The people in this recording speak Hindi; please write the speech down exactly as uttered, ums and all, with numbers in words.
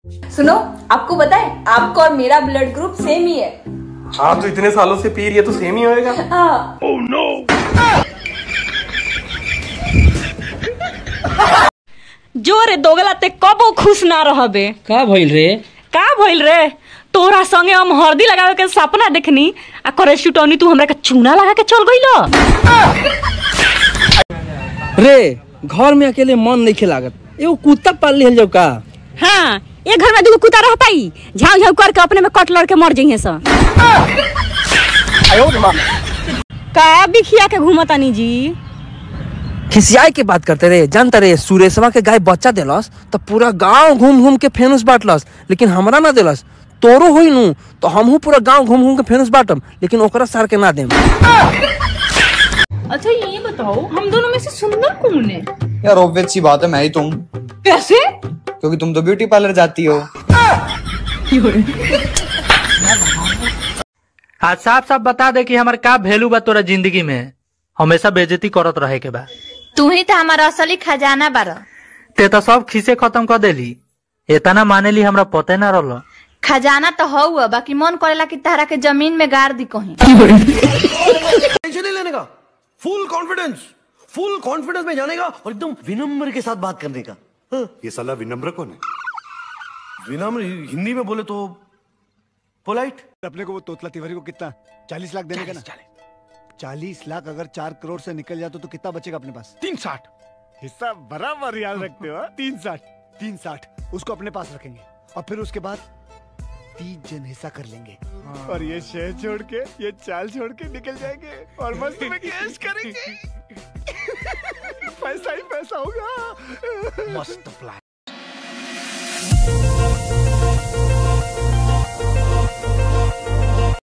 सुनो, आपको पता है आपका और मेरा ब्लड ग्रुप सेम ही है। हाँ तो इतने सालों से पी रही है तो सेम ही होएगा। हाँ। Oh no. जो रे दोगला ते कबो खुश ना रहबे। का भइल रे? का भइल रे? तोरा संगे हम हल्दी लगावे के सपना देखनी आ करे शुटौनी तू हमरा के चूना लगा के चल गइल। रे घर में अकेले मन नहीं खेलागत, एगो कुत्ता पाल लिहल जाओ का? हाँ, एक घर में दूगो कुत्ता रह पाई? झाऊ झाऊ करके अपने में कट लड़ के मर जइहे स। का बिखिया के घूमतानी जी? खिसियाई के बात करते रे। जानते रे सुरेशवा के गाय बच्चा देलस तो पूरा गांव घूम घूम के फेनुस बांटलस, लेकिन हमरा ना देलस। तोरो होई नु तो हमहू पूरा गांव घूम घूम के फेनुस बांटम, लेकिन ओकरा सार के ना देम। अच्छा ये बताओ हम दोनों में से सुंदर कौन है? यार ऑब्वियस सी बात है, मैं ही तुम। कैसे? क्योंकि तुम तो ब्यूटी पार्लर जाती हो। आज साफ साफ बता दे कि हमार का वैल्यू बा तोरा जिंदगी में। हमेशा बेइज्जती करत रहे के बा। तू ही तो हमारा असली खजाना बारा। ते तो सब खीसे खत्म कर देली। इतना माने ली हमरा पते ना रहलो। खजाना तो हो, बाकी मन करेला कि तारा के जमीन में गाड़ दी कहीं। टेंशन नहीं लेने का, फुल कॉन्फिडेंस, फुल कॉन्फिडेंस में जाने का और एकदम विनम्र के साथ बात करने का। हाँ? ये साला विनम्र कौन है? विनम्र हिंदी में बोले तो पोलाइट। अपने को वो तोतला तिवारी को कितना चालीस लाख देने का ना? चालीस लाख अगर चार करोड़ से निकल जाते तो कितना बचेगा अपने पास? तीन साठ। हिस्सा बराबर याद रखते हो। तीन साठ तीन साठ उसको अपने पास रखेंगे और फिर उसके बाद तीस जन हिस्सा कर लेंगे। हाँ। और ये शहर छोड़ के ये चाल छोड़ के निकल जाएंगे और मस्त में कैश करेंगे। पैसा ही पैसा होगा। मस्त प्लान।